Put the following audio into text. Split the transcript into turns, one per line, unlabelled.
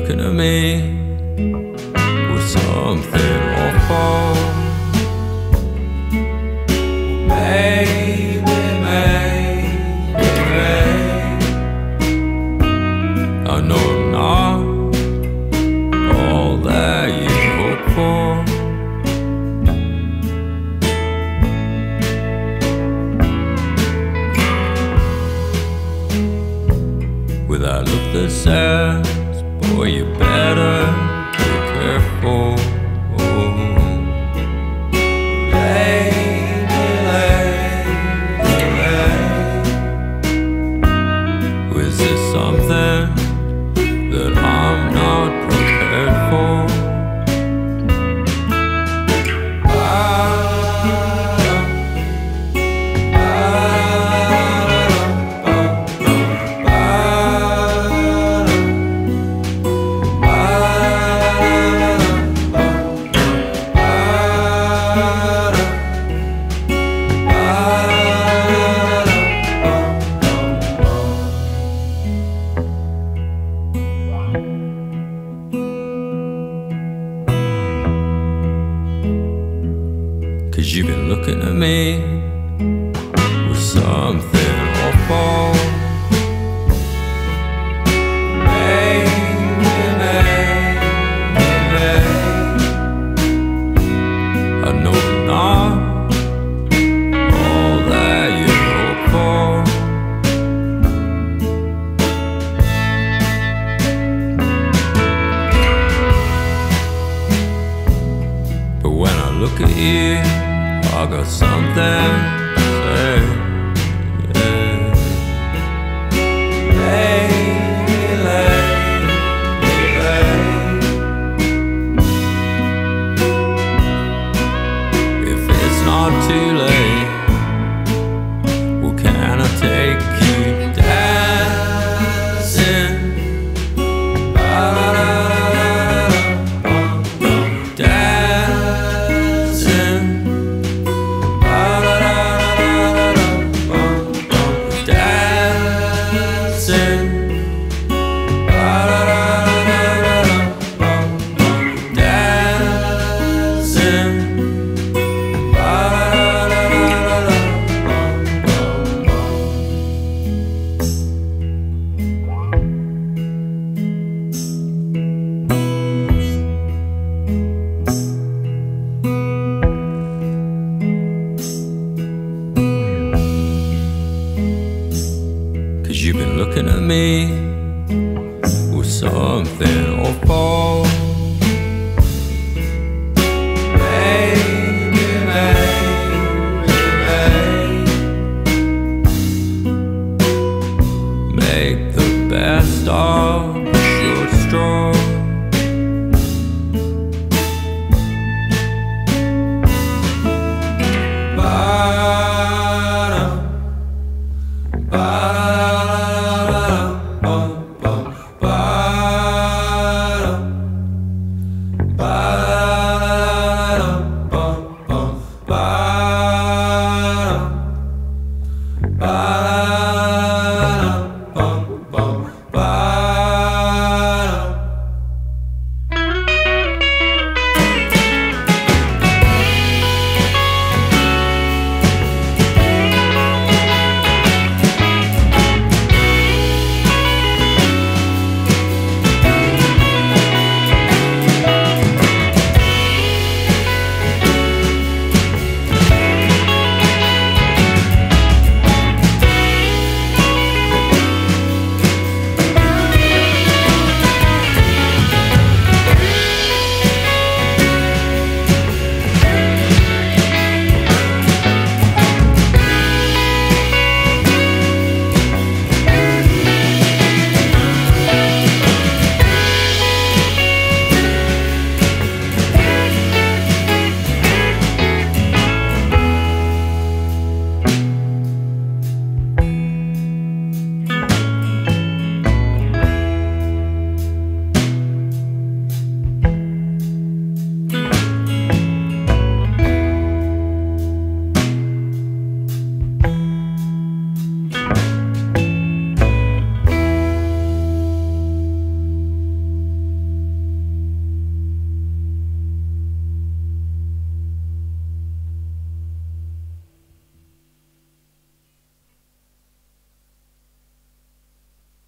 looking at me with something awful. Maybe, I know I'm not all that you hope for. With that look that says, boy, you better be careful. Is this something that I'm not prepared for? Cause you've been looking at me with something awful. I know I'm not all that you hope for. But when I look at you, I got something to say, yeah. If it's not too late, well, can I take you dancing? Cause you've been looking at me with something awful. Make the best of the short straw. Bye.